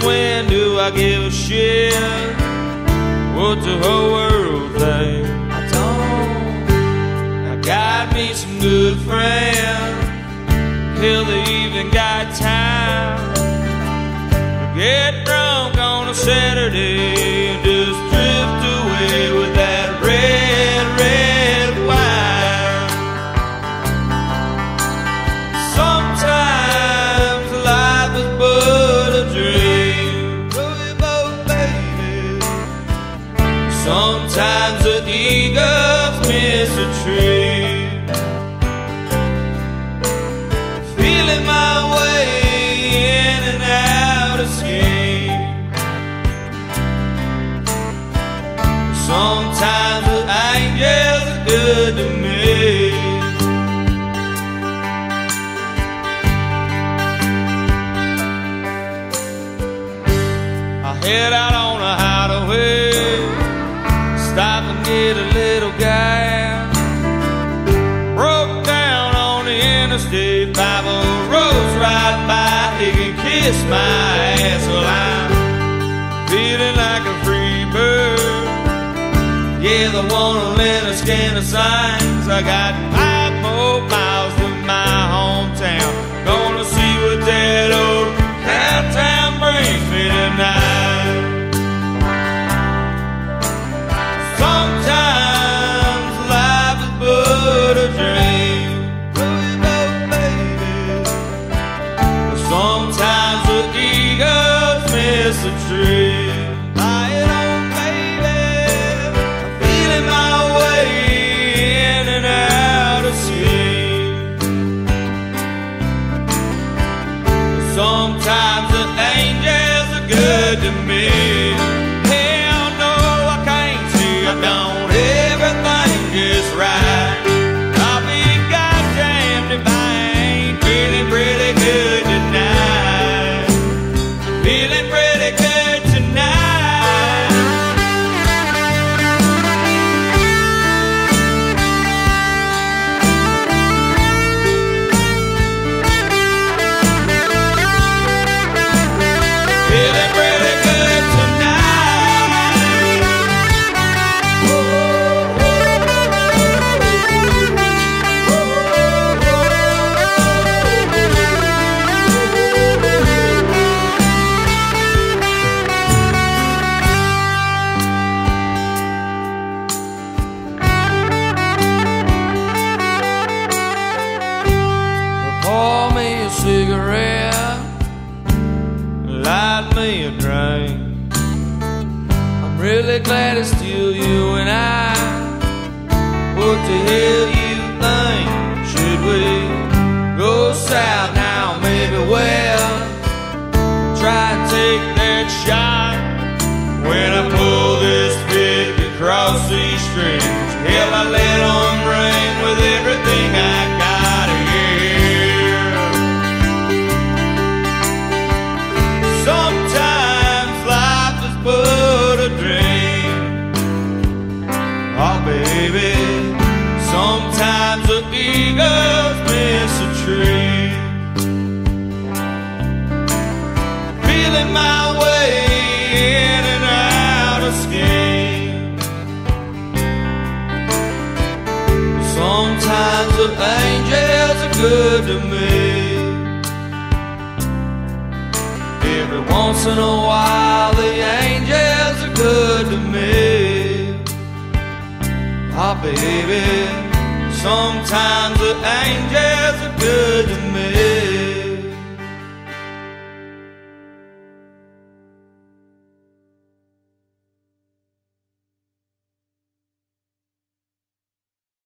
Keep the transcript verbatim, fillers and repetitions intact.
when do I give a shit what the whole world thinks? I don't. I got me some good friends. Hell, they even got time to get drunk on a Saturday and just drift away with that red, red wine. Sometimes life is but a dream. Roll your boat, baby. Sometimes the eagles miss a tree. Feeling my way in and out of scheme. Sometimes the angels are good to me. I head out on a hideaway, stop and get a little gas. Broke down on the interstate, five oh rolls right by, he can kiss my ass. Well, I'm feeling like a free bird. Yeah, the one who let us scan the signs. I got five more miles to my hometown. Gonna see what that old cowtown brings me tonight. Sometimes life is but a dream. Roll your boat, baby. Sometimes the eagles miss a tree. Lie it on, baby. I'm feeling my way in and out of scheme. Sometimes the angels are good to me. Hell no, I can't see I've done everything just right. I'll be goddamned if I ain't feeling pretty good tonight. Feeling pretty good tonight. Feeling pretty good tonight. Pour me a cigarette, light me a drink. I'm really glad it's still you and I. What the hell you think? Should we go south now, maybe west? Try and take that shot when I pull this big across these strings. Hell, I let on ring with everything I got here. Sometimes life is but a dream. Oh, baby. Sometimes the eagles miss a tree. Feeling my way in and out of scheme. Sometimes the angels are good to me. Every once in a while the angels are good to me. Oh, baby. Sometimes the angels are good to me.